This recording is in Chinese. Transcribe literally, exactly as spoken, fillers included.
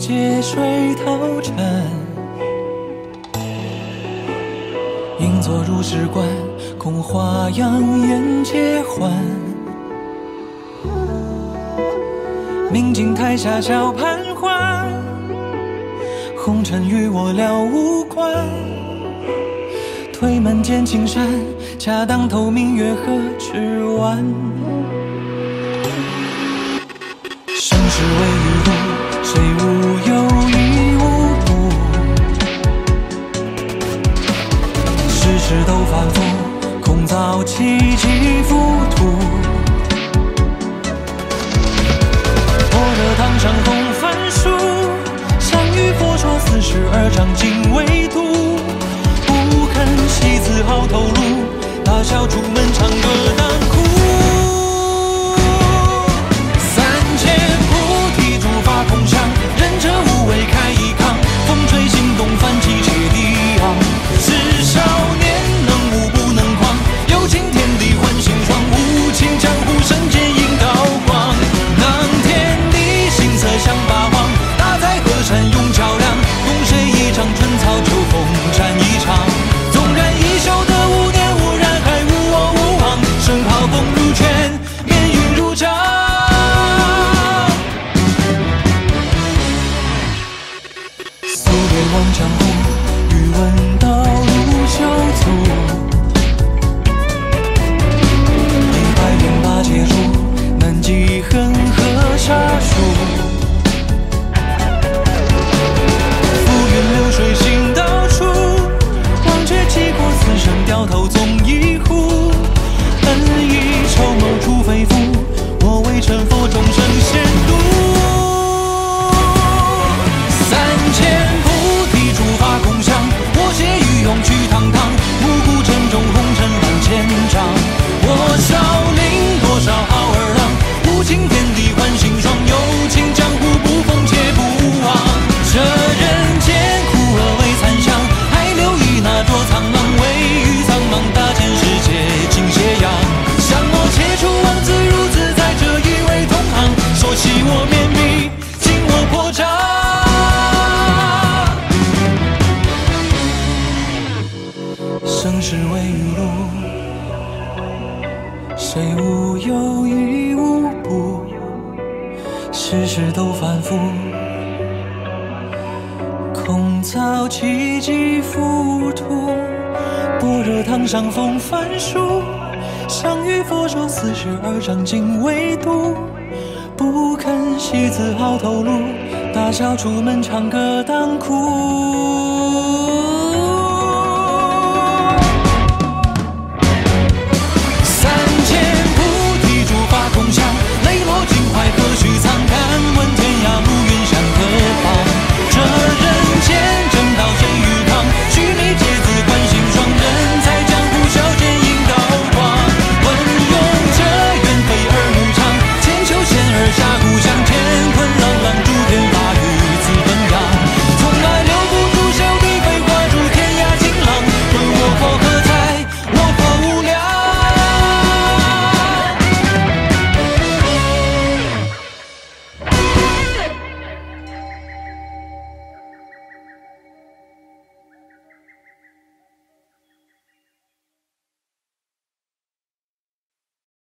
借水投禅，应作如是观，空花样眼皆欢。明镜台下笑盘桓，红尘与我了无关。推门见青山，恰当头明月何时晚？生是为与路，谁无忧亦无怖。世事都反复，空造奇迹浮屠。般若堂上风帆书，相遇佛说四十二章经纬度。不肯惜字好头颅，大笑出门唱歌当哭。三千菩提诸法空相，仁者无为开一康。风吹心动泛起切地昂，是少年能武不能狂。有情天地换心霜，无情江湖神剑引刀光。当天地行色相八荒，大在河山用较量。共谁一场春草秋风战一场。纵然一宿得无念无染，还无我无忘。生炮风如拳，面云如掌。宿别望江湖，欲闻道路修足。一百零八劫主，难记恨和杀术。浮云流水行到处，忘却几过此生，掉头纵一壶。恩义筹谋除非夫，我为成佛众生先度。三千菩提诸法空相，我携于勇去堂堂。无故沉重红尘万千丈，我少林多少好儿郎。无情天地换心霜，有情江湖不逢且不忘。这人间苦厄为残香，还留意那座苍狼。位于苍茫大千世界尽斜阳。向我切出王子如此，在这一位同行。说起我面壁，尽我破障。生是为与路，谁无忧亦无怖。世事都反复，空造奇迹浮屠。般若堂上风帆书，相遇佛说四十二章经纬度。不肯惜字好头颅，大笑出门唱歌当哭。